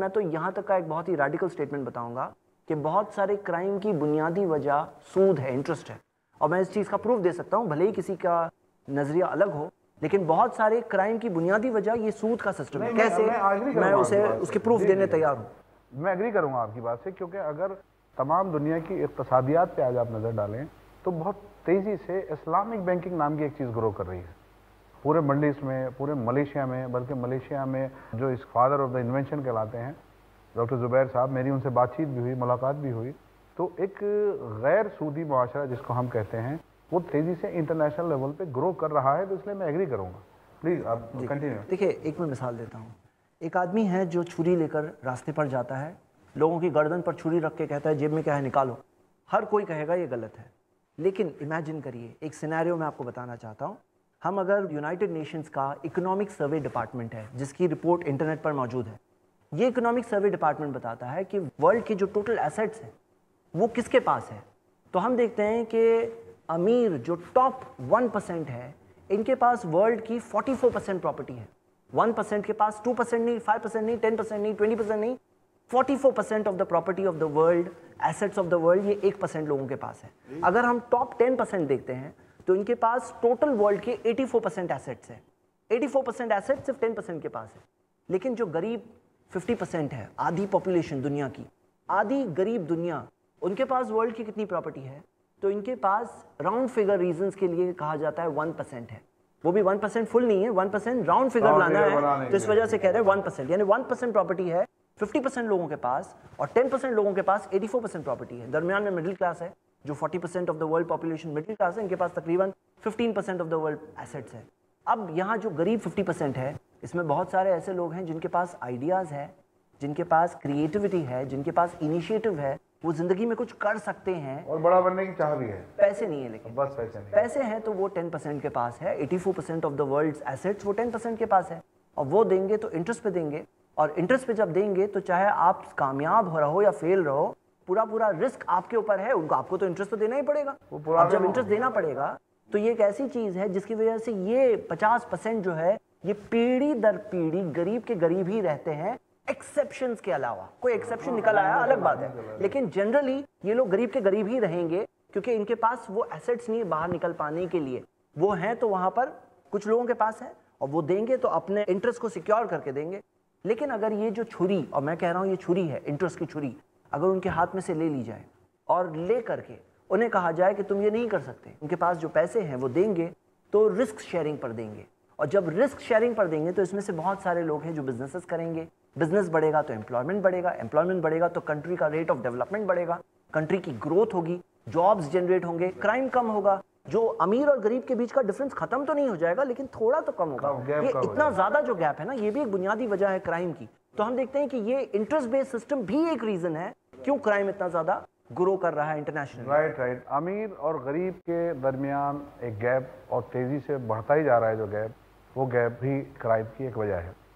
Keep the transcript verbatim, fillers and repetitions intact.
मैं तो यहाँ तक का एक बहुत ही रेडिकल स्टेटमेंट बताऊंगा कि बहुत सारे क्राइम की बुनियादी वजह सूद है, इंटरेस्ट है। और मैं इस चीज़ का प्रूफ दे सकता हूँ, भले ही किसी का नजरिया अलग हो, लेकिन बहुत सारे क्राइम की बुनियादी वजह ये सूद का सिस्टम है। कैसे? मैं, मैं उसे उसके प्रूफ देने तैयार हूँ। मैं एग्री करूंगा आपकी बात से, क्योंकि अगर तमाम दुनिया की इक़्तिसादियात पे आज आप नज़र डालें तो बहुत तेज़ी से इस्लामिक बैंकिंग नाम की एक चीज़ ग्रो कर रही है पूरे मिडल ईस्ट में, पूरे मलेशिया में। बल्कि मलेशिया में जो इस फादर ऑफ द इन्वेंशन कहलाते हैं डॉक्टर ज़ुबैर साहब, मेरी उनसे बातचीत भी हुई, मुलाकात भी हुई। तो एक गैर सूदी मुआशरा जिसको हम कहते हैं वो तेज़ी से इंटरनेशनल लेवल पे ग्रो कर रहा है, तो इसलिए मैं एग्री करूँगा। प्लीज़ आप कंटिन्यू। देखिए, एक मैं मिसाल देता हूँ। एक आदमी है जो छुरी लेकर रास्ते पर जाता है, लोगों की गर्दन पर छुरी रख के कहता है जेब में क्या है निकालो। हर कोई कहेगा ये गलत है, लेकिन इमेजिन करिए, एक सिनेरियो मैं आपको बताना चाहता हूँ। हम अगर यूनाइटेड नेशंस का इकोनॉमिक सर्वे डिपार्टमेंट है जिसकी रिपोर्ट इंटरनेट पर मौजूद है, ये इकोनॉमिक सर्वे डिपार्टमेंट बताता है कि वर्ल्ड के जो टोटल एसेट्स हैं वो किसके पास है। तो हम देखते हैं कि अमीर जो टॉप वन परसेंट है, इनके पास वर्ल्ड की चौवालीस परसेंट प्रॉपर्टी है। वन परसेंट के पास टू परसेंट नहीं, फाइव परसेंट नहीं, टेन परसेंट नहीं, ट्वेंटी परसेंट नहीं, चौवालीस percent of the property of the world, assets of the world, ये एक परसेंट लोगों के पास है। अगर हम टॉप टेन परसेंट देखते हैं तो इनके पास टोटल वर्ल्ड के चौरासी परसेंट एसेट्स है। चौरासी परसेंट एसेट्स सिर्फ टेन परसेंट के पास है। लेकिन जो गरीब पचास परसेंट है, आधी पॉपुलेशन दुनिया की, आधी गरीब दुनिया, उनके पास वर्ल्ड की कितनी प्रॉपर्टी है? तो इनके पास राउंड फिगर रीजंस के लिए कहा जाता है वन परसेंट है। वो भी वन परसेंट फुल नहीं है, वन परसेंट राउंड फिगर लाना है, तो इस वजह से कह रहे हैं वन परसेंट, यानी वन परसेंट प्रॉपर्टी है पचास परसेंट लोगों के पास, और टेन परसेंट लोगों के पास चौरासी परसेंट प्रॉपर्टी है। दरमियान में मिडिल क्लास है, जो चालीस percent of the world population middle class है, इनके पास तकरीबन पंद्रह percent of the world assets है। अब यहाँ जो गरीब पचास परसेंट है, इसमें बहुत सारे ऐसे लोग हैं जिनके पास आइडियाज़ है, जिनके पास क्रिएटिविटी है, जिनके पास इनिशिएटिव है, वो जिंदगी में कुछ कर सकते हैं और बड़ा बनने की चाह भी है। पैसे नहीं है, लेकिन बस पैसे नहीं, पैसे हैं तो वो टेन परसेंट के पास है। चौरासी percent of the world's assets वो टेन परसेंट के पास है, और वो देंगे तो इंटरेस्ट पे देंगे, और इंटरेस्ट पे जब देंगे तो चाहे आप कामयाब हो रहो या फेल रहो, पूरा पूरा रिस्क आपके ऊपर है। उनको आपको तो इंटरेस्ट तो देना ही पड़ेगा। अब जब इंटरेस्ट देना पड़ेगा तो ये एक ऐसी चीज है जिसकी वजह से ये पचास परसेंट जो है, ये पीढ़ी दर पीढ़ी गरीब के गरीब ही रहते हैं। एक्सेप्शंस के अलावा कोई एक्सेप्शन निकल आया अलग बात है, लेकिन जनरली ये लोग गरीब के गरीब ही रहेंगे, क्योंकि इनके पास वो एसेट्स नहीं है बाहर निकल पाने के लिए। वो हैं तो वहां पर कुछ लोगों के पास है, और वो देंगे तो अपने इंटरेस्ट को सिक्योर करके देंगे। लेकिन अगर ये जो छुरी, और मैं कह रहा हूँ ये छुरी है, इंटरेस्ट की छुरी, अगर उनके हाथ में से ले ली जाए और ले करके उन्हें कहा जाए कि तुम ये नहीं कर सकते, उनके पास जो पैसे हैं वो देंगे तो रिस्क शेयरिंग पर देंगे, और जब रिस्क शेयरिंग पर देंगे तो इसमें से बहुत सारे लोग हैं जो बिजनेसेस करेंगे। बिजनेस बढ़ेगा तो एम्प्लॉयमेंट बढ़ेगा, एम्प्लॉयमेंट बढ़ेगा तो कंट्री का रेट ऑफ डेवलपमेंट बढ़ेगा, कंट्री की ग्रोथ होगी, जॉब्स जनरेट होंगे, क्राइम कम होगा। जो अमीर और गरीब के बीच का डिफरेंस खत्म तो नहीं हो जाएगा, लेकिन थोड़ा तो कम होगा। ये इतना ज्यादा जो गैप है ना, ये भी एक बुनियादी वजह है क्राइम की। तो हम देखते हैं कि ये इंटरेस्ट बेस्ड सिस्टम भी एक रीजन है क्यों क्राइम इतना ज्यादा ग्रो कर रहा है इंटरनेशनल। राइट राइट अमीर और गरीब के दरमियान एक गैप और तेजी से बढ़ता ही जा रहा है जो गैप, वो गैप भी क्राइम की एक वजह है।